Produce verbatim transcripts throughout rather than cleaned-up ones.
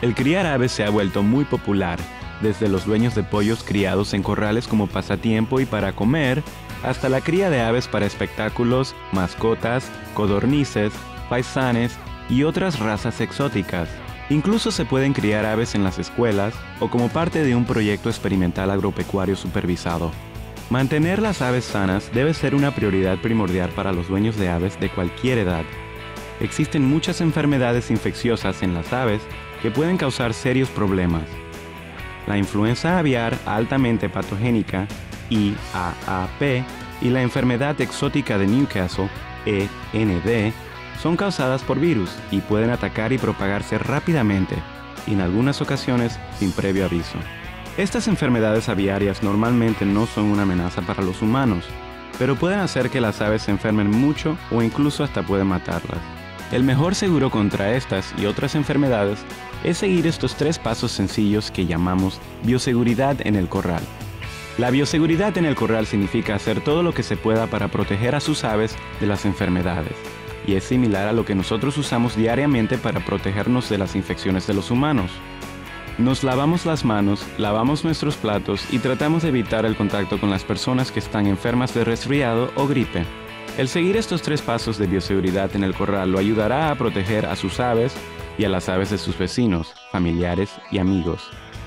El criar aves se ha vuelto muy popular, desde los dueños de pollos criados en corrales como pasatiempo y para comer, hasta la cría de aves para espectáculos, mascotas, codornices, faisanes y otras razas exóticas. Incluso se pueden criar aves en las escuelas o como parte de un proyecto experimental agropecuario supervisado. Mantener las aves sanas debe ser una prioridad primordial para los dueños de aves de cualquier edad. Existen muchas enfermedades infecciosas en las aves que pueden causar serios problemas. La influenza aviar altamente patogénica, I A A P, y la enfermedad exótica de Newcastle, E N D, son causadas por virus y pueden atacar y propagarse rápidamente, y en algunas ocasiones sin previo aviso. Estas enfermedades aviarias normalmente no son una amenaza para los humanos, pero pueden hacer que las aves se enfermen mucho o incluso hasta pueden matarlas. El mejor seguro contra estas y otras enfermedades es seguir estos tres pasos sencillos que llamamos bioseguridad en el corral. La bioseguridad en el corral significa hacer todo lo que se pueda para proteger a sus aves de las enfermedades, y es similar a lo que nosotros usamos diariamente para protegernos de las infecciones de los humanos. Nos lavamos las manos, lavamos nuestros platos y tratamos de evitar el contacto con las personas que están enfermas de resfriado o gripe. El seguir estos tres pasos de bioseguridad en el corral lo ayudará a proteger a sus aves y a las aves de sus vecinos, familiares y amigos.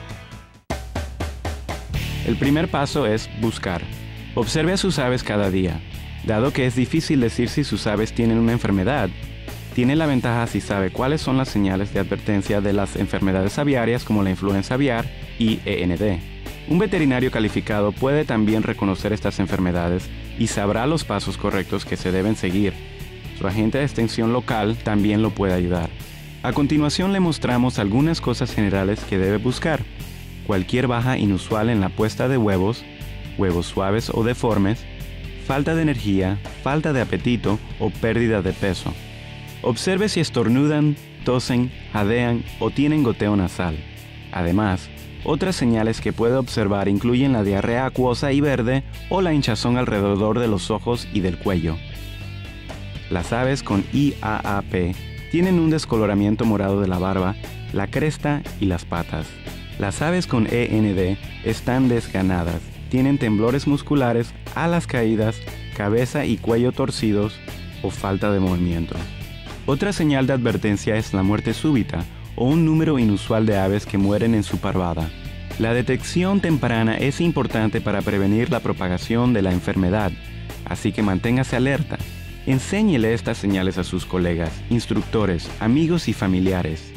El primer paso es buscar. Observe a sus aves cada día. Dado que es difícil decir si sus aves tienen una enfermedad, tiene la ventaja si sabe cuáles son las señales de advertencia de las enfermedades aviarias como la influenza aviar y E N D. Un veterinario calificado puede también reconocer estas enfermedades y sabrá los pasos correctos que se deben seguir. Su agente de extensión local también lo puede ayudar. A continuación le mostramos algunas cosas generales que debe buscar. Cualquier baja inusual en la puesta de huevos, huevos suaves o deformes, falta de energía, falta de apetito o pérdida de peso. Observe si estornudan, tosen, jadean o tienen goteo nasal. Además, otras señales que puede observar incluyen la diarrea acuosa y verde o la hinchazón alrededor de los ojos y del cuello. Las aves con I A A P tienen un descoloramiento morado de la barba, la cresta y las patas. Las aves con E N D están desganadas, tienen temblores musculares, alas caídas, cabeza y cuello torcidos o falta de movimiento. Otra señal de advertencia es la muerte súbita o un número inusual de aves que mueren en su parvada. La detección temprana es importante para prevenir la propagación de la enfermedad, así que manténgase alerta. Enséñele estas señales a sus colegas, instructores, amigos y familiares.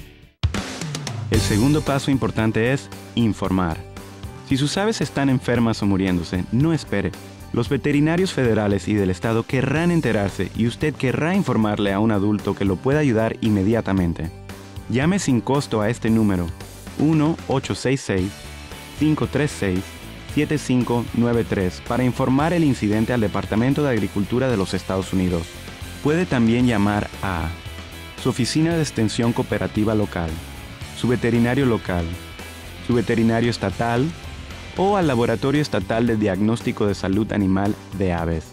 El segundo paso importante es informar. Si sus aves están enfermas o muriéndose, no espere. Los veterinarios federales y del estado querrán enterarse y usted querrá informarle a un adulto que lo pueda ayudar inmediatamente. Llame sin costo a este número uno ocho seis seis, cinco tres seis, siete cinco nueve tres para informar el incidente al Departamento de Agricultura de los Estados Unidos. Puede también llamar a su oficina de extensión cooperativa local, su veterinario local, su veterinario estatal o al Laboratorio Estatal de Diagnóstico de Salud Animal de Aves.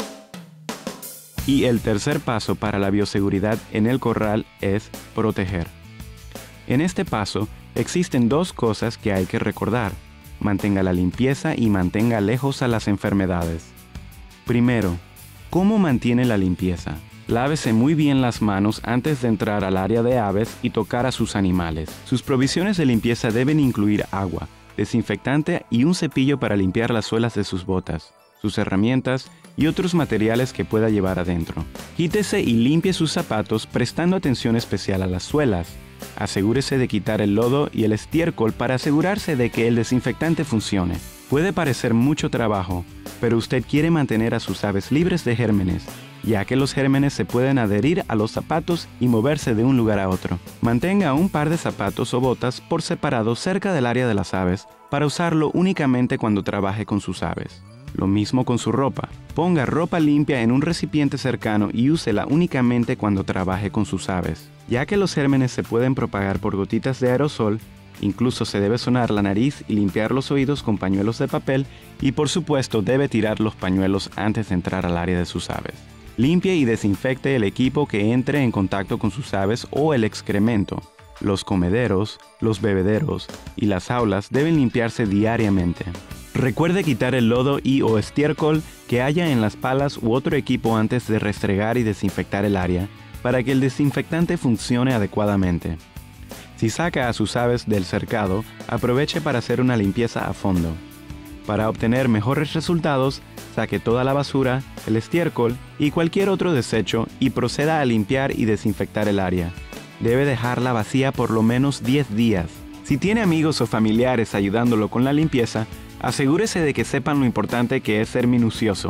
Y el tercer paso para la bioseguridad en el corral es proteger. En este paso existen dos cosas que hay que recordar. Mantenga la limpieza y mantenga lejos a las enfermedades. Primero, ¿cómo mantiene la limpieza? Lávese muy bien las manos antes de entrar al área de aves y tocar a sus animales. Sus provisiones de limpieza deben incluir agua, desinfectante y un cepillo para limpiar las suelas de sus botas, sus herramientas y otros materiales que pueda llevar adentro. Quítese y limpie sus zapatos prestando atención especial a las suelas. Asegúrese de quitar el lodo y el estiércol para asegurarse de que el desinfectante funcione. Puede parecer mucho trabajo, pero usted quiere mantener a sus aves libres de gérmenes, ya que los gérmenes se pueden adherir a los zapatos y moverse de un lugar a otro. Mantenga un par de zapatos o botas por separado cerca del área de las aves para usarlo únicamente cuando trabaje con sus aves. Lo mismo con su ropa. Ponga ropa limpia en un recipiente cercano y úsela únicamente cuando trabaje con sus aves. Ya que los gérmenes se pueden propagar por gotitas de aerosol, incluso se debe sonar la nariz y limpiar los oídos con pañuelos de papel y por supuesto debe tirar los pañuelos antes de entrar al área de sus aves. Limpie y desinfecte el equipo que entre en contacto con sus aves o el excremento. los comederos, los bebederos y las aulas deben limpiarse diariamente. Recuerde quitar el lodo y o estiércol que haya en las palas u otro equipo antes de restregar y desinfectar el área para que el desinfectante funcione adecuadamente. Si saca a sus aves del cercado, aproveche para hacer una limpieza a fondo. Para obtener mejores resultados, saque toda la basura, el estiércol y cualquier otro desecho y proceda a limpiar y desinfectar el área. Debe dejarla vacía por lo menos diez días. Si tiene amigos o familiares ayudándolo con la limpieza, asegúrese de que sepan lo importante que es ser minucioso.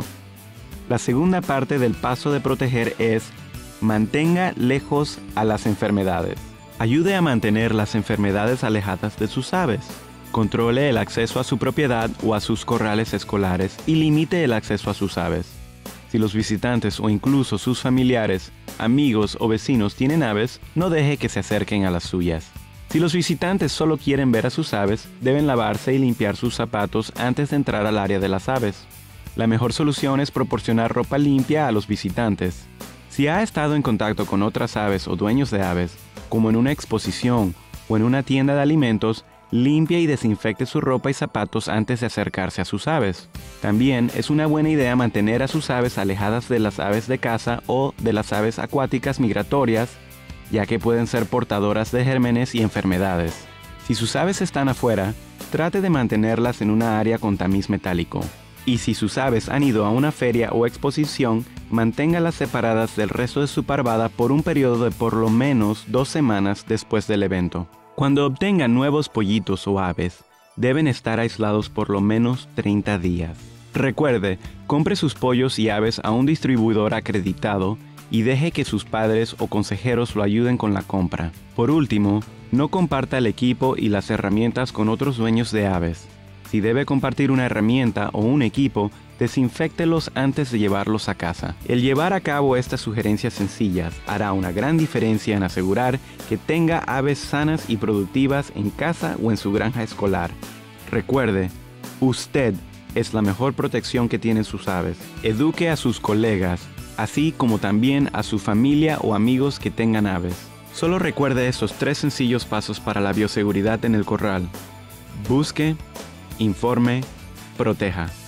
La segunda parte del paso de proteger es: mantenga lejos a las enfermedades. Ayude a mantener las enfermedades alejadas de sus aves. Controle el acceso a su propiedad o a sus corrales escolares y limite el acceso a sus aves. Si los visitantes o incluso sus familiares, amigos o vecinos tienen aves, no deje que se acerquen a las suyas. Si los visitantes solo quieren ver a sus aves, deben lavarse y limpiar sus zapatos antes de entrar al área de las aves. La mejor solución es proporcionar ropa limpia a los visitantes. Si ha estado en contacto con otras aves o dueños de aves, como en una exposición o en una tienda de alimentos, limpie y desinfecte su ropa y zapatos antes de acercarse a sus aves. También es una buena idea mantener a sus aves alejadas de las aves de caza o de las aves acuáticas migratorias, ya que pueden ser portadoras de gérmenes y enfermedades. Si sus aves están afuera, trate de mantenerlas en una área con tamiz metálico. Y si sus aves han ido a una feria o exposición, manténgalas separadas del resto de su parvada por un periodo de por lo menos dos semanas después del evento. Cuando obtengan nuevos pollitos o aves, deben estar aislados por lo menos treinta días. Recuerde, compre sus pollos y aves a un distribuidor acreditado y deje que sus padres o consejeros lo ayuden con la compra. Por último, no comparta el equipo y las herramientas con otros dueños de aves. Si debe compartir una herramienta o un equipo, desinféctelos antes de llevarlos a casa. El llevar a cabo estas sugerencias sencillas hará una gran diferencia en asegurar que tenga aves sanas y productivas en casa o en su granja escolar. Recuerde, usted es la mejor protección que tienen sus aves. Eduque a sus colegas, así como también a su familia o amigos que tengan aves. Solo recuerde estos tres sencillos pasos para la bioseguridad en el corral. Busque, informe, proteja.